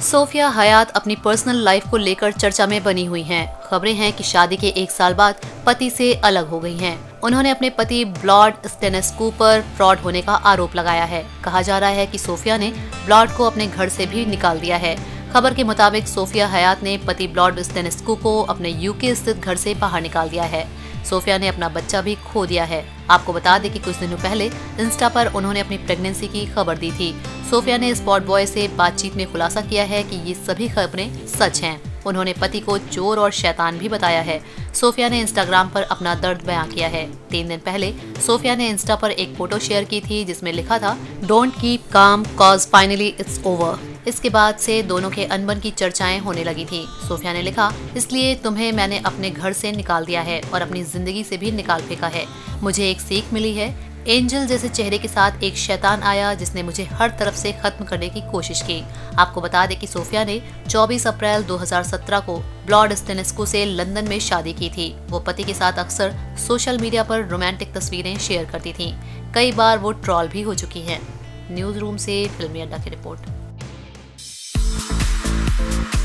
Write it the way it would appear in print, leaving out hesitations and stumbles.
Sophia हयात अपनी personal life को लेकर चर्चा में बनी हुई हैं। खबरें हैं कि शादी के 1 साल बाद पति से अलग हो गई हैं। उन्होंने अपने पति ब्लॉड स्टेनेस्कू पर फ्रॉड होने का आरोप लगाया है। कहा जा रहा है कि सोफिया ने ब्लॉड को अपने घर से भी निकाल दिया है। खबर के मुताबिक सोफिया हयात ने पति ब्लॉड स्टेनेस्कू को अपने यूके स्थित घर से बाहर निकाल दिया है। सोफिया ने अपना बच्चा भी खो दिया है। आपको बता दें कि कुछ दिनों पहले इंस्टा पर उन्होंने अपनी प्रेगनेंसी की खबर दी थी। सोफिया ने स्पॉट बॉय से बातचीत में खुलासा किया है कि ये सभी खबरें सच हैं। उन्होंने पति को चोर और शैतान भी बताया है। सोफिया ने इंस्टाग्राम पर अपना दर्द बयां किया है। 3 दिन पहले सोफिया ने इंस्टा पर एक फोटो शेयर की थी जिसमें लिखा था, don't keep calm cause finally it's over. इसके बाद से दोनों के अनबन की चर्चाएं होने लगी थी। सोफिया ने लिखा, इसलिए तुम्हें मैंने अपने घर से निकाल दिया है और अपनी जिंदगी से भी निकाल फेंका है। मुझे एक सीख मिली है। एंजल जैसे चेहरे के साथ एक शैतान आया जिसने मुझे हर तरफ से खत्म करने की कोशिश की। आपको बता दें कि सोफिया ने 24 अप्रैल 2017 को ब्लॉड स्टेनेस्कू से लंदन में शादी की थी। वो पति के साथ अक्सर सोशल मीडिया पर रोमांटिक तस्वीरें शेयर करती थीं। कई बार वो ट्रोल भी हो चुकी हैं। न्यूज रूम से फिल्मी अड्डा की रिपोर्ट।